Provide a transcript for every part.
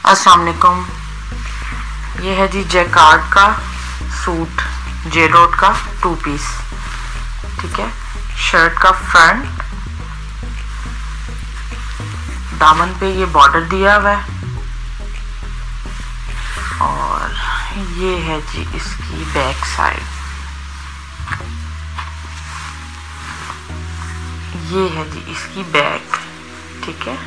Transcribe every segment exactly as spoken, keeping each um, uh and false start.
अस्सलाम वालेकुम। ये है जी जैकार्ड का सूट, जे डॉट का टू पीस। ठीक है, शर्ट का फ्रंट, दामन पे ये बॉर्डर दिया हुआ है और ये है जी इसकी बैक साइड। ये है जी इसकी बैक। ठीक है,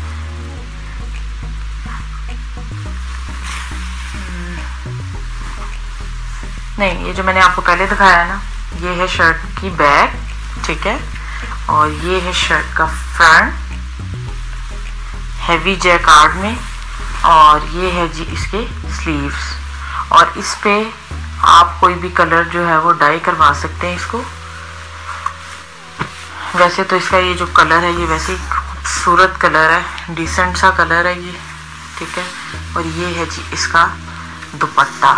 नहीं, ये जो मैंने आपको पहले दिखाया ना, ये है शर्ट की बैक। ठीक है, और ये है शर्ट का फ्रंट हैवी जैकार्ड में, और ये है जी इसके स्लीव्स। और इस पे आप कोई भी कलर जो है वो डाई करवा सकते हैं इसको। वैसे तो इसका ये जो कलर है ये वैसे ही खूबसूरत कलर है, डिसेंट सा कलर है ये। ठीक है, और ये है जी इसका दुपट्टा।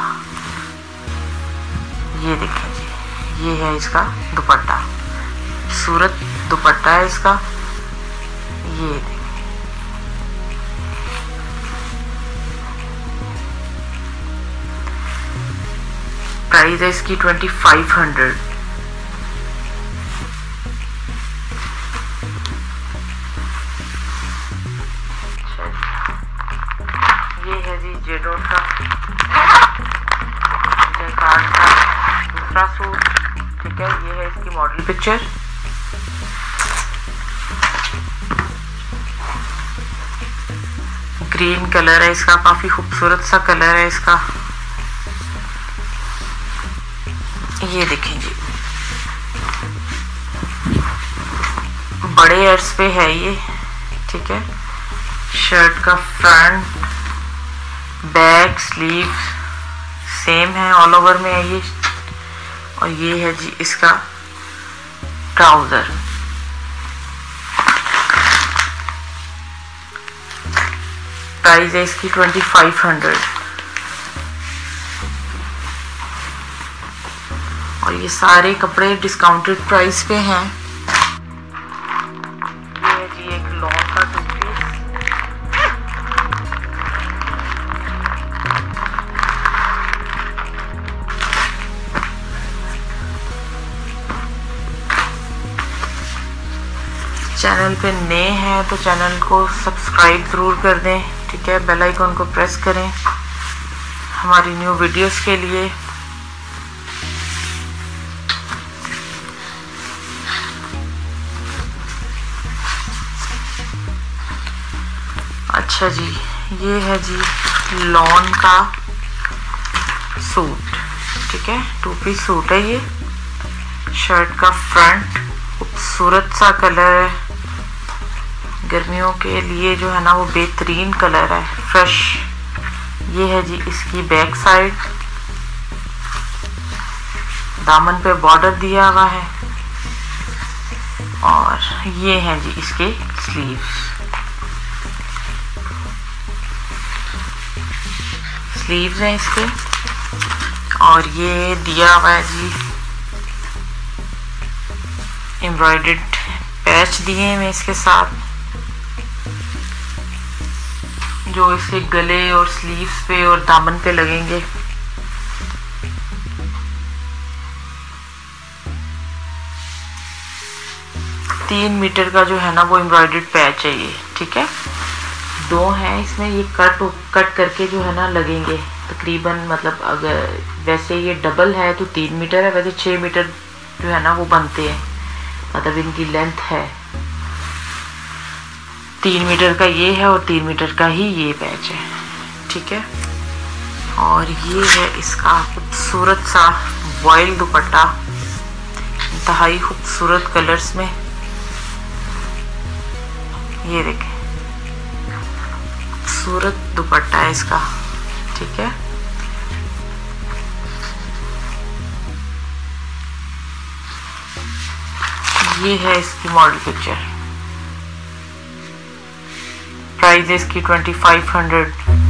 ये देखें जी, ये है इसका दुपट्टा, खूबसूरत दुपट्टा है इसका। ये देखें, प्राइस है इसकी ट्वेंटी फाइव हंड्रेड। ये है जी जे डॉट का जैकार्ड का दूसरा सूट। ठीक है, ये है इसकी मॉडल पिक्चर। ग्रीन कलर है इसका, काफी खूबसूरत सा कलर है इसका। ये देखें जी, बड़े अर्ज पे है ये। ठीक है, शर्ट का फ्रंट, बैक, स्लीव सेम है, ऑल ओवर में है ये। और ये है जी इसका ट्राउजर। प्राइस है इसकी ट्वेंटी फाइव हंड्रेड। और ये सारे कपड़े डिस्काउंटेड प्राइस पे हैं। ये है जी एक लॉन्ग का टू पीस। चैनल पे नए हैं तो चैनल को सब्सक्राइब ज़रूर कर दें। ठीक है, बेल आइकन को प्रेस करें हमारी न्यू वीडियोस के लिए। अच्छा जी, ये है जी लॉन का सूट। ठीक है, टू पीस सूट है ये। शर्ट का फ्रंट, खूबसूरत सा कलर है, गर्मियों के लिए जो है ना वो बेहतरीन कलर है, फ्रेश। ये है जी इसकी बैक साइड, दामन पे बॉर्डर दिया हुआ है। और ये है जी इसके स्लीव्स। स्लीव्स हैं इसके, और ये दिया हुआ है जी एम्ब्रॉयडर्ड पैच दिए हैं इसके साथ, जो इसके गले और स्लीव्स पे और दामन पे लगेंगे। तीन मीटर का जो है ना वो एम्ब्रॉयडर्ड पैच है ये। ठीक है, दो हैं इसमें, ये कट कट करके जो है ना लगेंगे तकरीबन। मतलब अगर वैसे ये डबल है तो तीन मीटर है, वैसे छः मीटर जो है ना वो बनते हैं, मतलब इनकी लेंथ है। तीन मीटर का ये है और तीन मीटर का ही ये पैच है। ठीक है, और ये है इसका खूबसूरत सा वॉयल दुपट्टा, इंतहाई खूबसूरत कलर्स में। ये देखें, खूबसूरत दुपट्टा है इसका। ठीक है, ये है इसकी मॉडल पिक्चर। प्राइस है इसकी ट्वेंटी फाइव हंड्रेड।